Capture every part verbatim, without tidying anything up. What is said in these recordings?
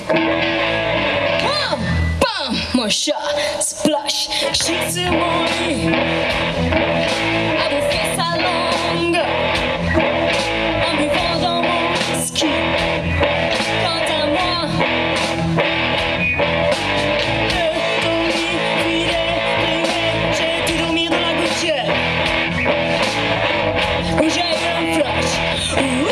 Bam, bam, mon chat, splash, shit sur mon lit. À vous faire sa langue, en buvant dans mon whisky. Quant à moi, le ton lit vidé, primé, j'ai dû dormir dans la gouttière où j'ai eu un flash. Ouh.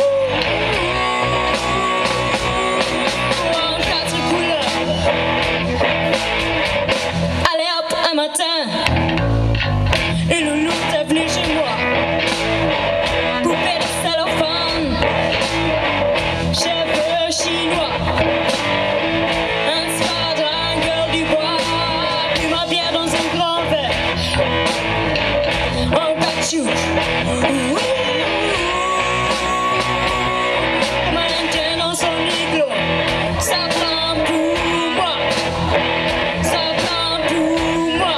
Et le loup est venu chez moi, poupée de cellophane, cheveux chinois, un soir dans la gueule du bois, puis ma bière dans un grand verre, en caoutchouc. Comme un indien dans son igloo, ça prend pour moi, ça prend pour moi.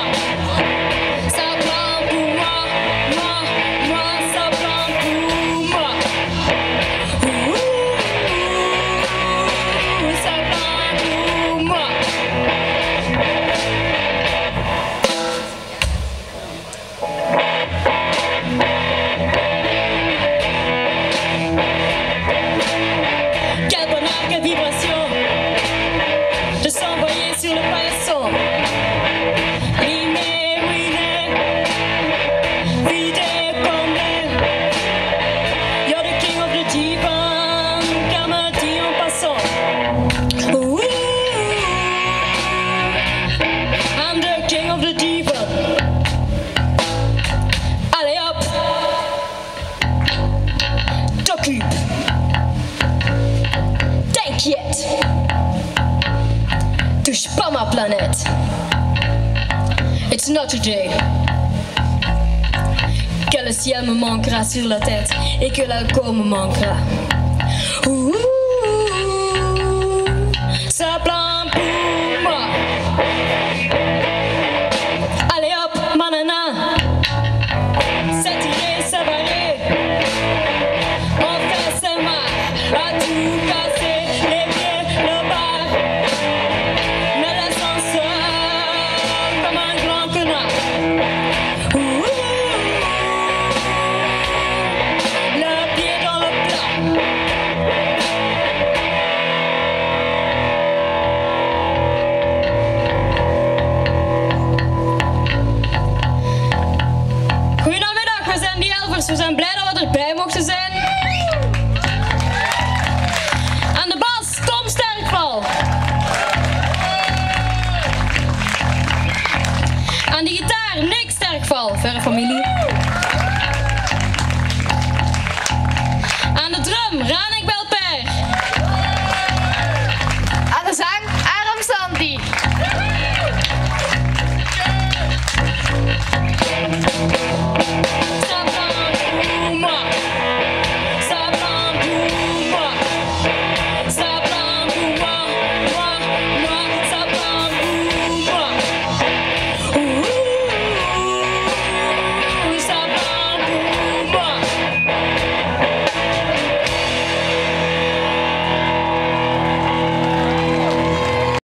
Quel bonheur, quelle vibration de s'envoyer sur le paillasson. Rimé, ruiné, vidé, comblé. You're the king of the divan, car me dit en passant. Ooh, I'm the king of the divan. Allez hop, t'occupe. T'inquiète, touche pas ma planète. It's not today que le ciel me manquera sur la tête et que l'alcool me manquera. Ouh, ça plane pour moi. Allez hop, ma nana, s'étirer, s'avaler, on fait ses marques à tout casser. We zijn blij dat we erbij mochten zijn. Aan de bas, Tom Sterkval. Aan de gitaar, Nick Sterkval, verre familie. Aan de drum, Rane